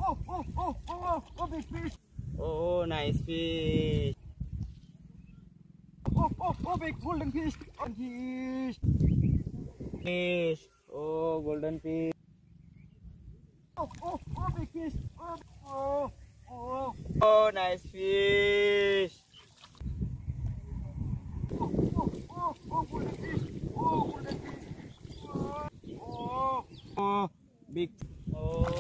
Oh, big fish. Oh, nice fish. Oh, big golden fish. Golden fish. Fish. Oh, golden fish. Oh, big fish. Oh. Oh, nice fish. Oh, golden fish. Oh, golden fish. Oh, Oh, big. Oh.